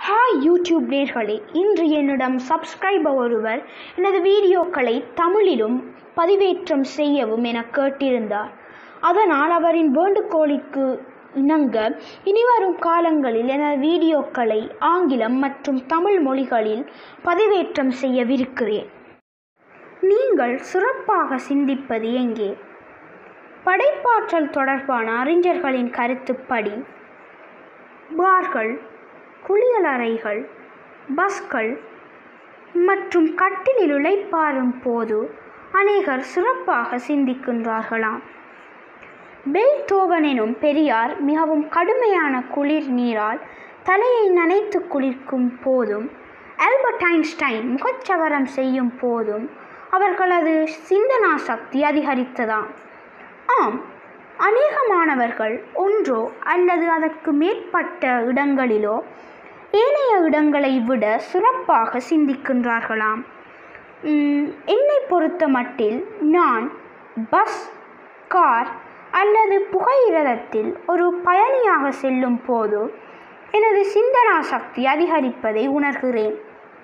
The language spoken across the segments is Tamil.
ஹாய் யூடியூப் நேர்களே, இன்று என்னிடம் சப்ஸ்கிரைபர் ஒருவர் எனது வீடியோக்களை தமிழிலும் பதிவேற்றம் செய்யவும் என கேட்டிருந்தார். அதனால் அவரின் வேண்டுகோளுக்கு இணங்க இனிவரும் காலங்களில் எனது வீடியோக்களை ஆங்கிலம் மற்றும் தமிழ் மொழிகளில் பதிவேற்றம் செய்யவிருக்கிறேன். நீங்கள் சிறப்பாக சிந்திப்பது எங்கே? படைப்பாற்றல் தொடர்பான அறிஞர்களின் கருத்துப்படி பார்கள், குளியலறைகள், பஸ்கள் மற்றும் கட்டிலில் இளைப்பாறும் போது அநேகர் சிறப்பாக சிந்திக்கின்றார்களாம். பெய்தோவன் எனும் பெரியார் மிகவும் கடுமையான குளிர் நீரால் தலையை நனைத்து குளிக்கும் போதும், ஆல்பர்ட் ஐன்ஸ்டைன் முகச்சவரம் செய்யும் போதும் அவர்களது சிந்தனா சக்தி அதிகரித்ததாம். ஆம், அநேக மாணவர்கள் ஒன்றோ அல்லது அதற்கு மேற்பட்ட இடங்களிலோ ஏனைய இடங்களை விட சிறப்பாக சிந்திக்கின்றார்களாம். என்னை பொறுத்த மட்டில் நான் பஸ், கார் அல்லது புகையிரதத்தில் ஒரு பயணியாக செல்லும் போது எனது சிந்தனா சக்தி அதிகரிப்பதை உணர்கிறேன்.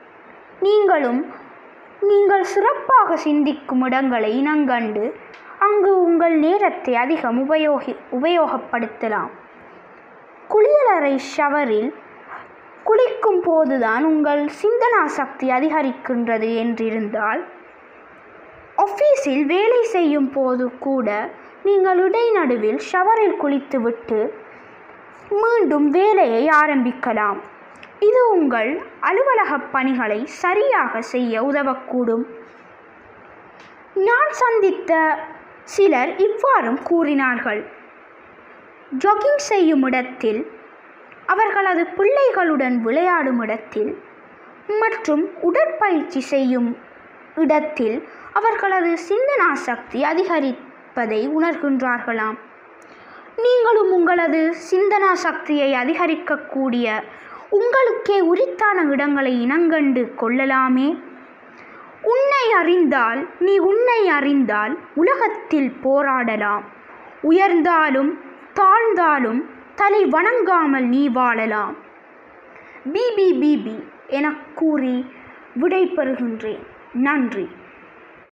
நீங்கள் சிறப்பாக சிந்திக்கும் இடங்களை இனங்கண்டு அங்கு உங்கள் நேரத்தை அதிகம் உபயோகப்படுத்தலாம். குளியலறை ஷவரில் குளிக்கும் போதுதான் உங்கள் சிந்தனா சக்தி அதிகரிக்கின்றது என்றிருந்தால், ஆஃபீஸில் வேலை செய்யும் போது கூட நீங்கள் இடைநடுவில் ஷவரில் குளித்துவிட்டு மீண்டும் வேலையை ஆரம்பிக்கலாம். இது உங்கள் அலுவலக பணிகளை சரியாக செய்ய உதவக்கூடும். நான் சந்தித்த சிலர் இவ்வாறும் கூறினார்கள். ஜாகிங் செய்யும் இடத்தில், அவர்களது பிள்ளைகளுடன் விளையாடும் இடத்தில் மற்றும் உடற்பயிற்சி செய்யும் இடத்தில் அவர்களது சிந்தனா சக்தி அதிகரிப்பதை உணர்கின்றார்களாம். நீங்களும் உங்களது சிந்தனா சக்தியை அதிகரிக்கக்கூடிய உங்களுக்கே உரித்தான இடங்களை இனங்கண்டு கொள்ளலாமே. நீ உன்னை அறிந்தால் உலகத்தில் போராடலாம். உயர்ந்தாலும் தாழ்ந்தாலும் தலை வணங்காமல் நீ வாழலாம். பிபி என கூறி விடை பெறுகின்றேன். நன்றி.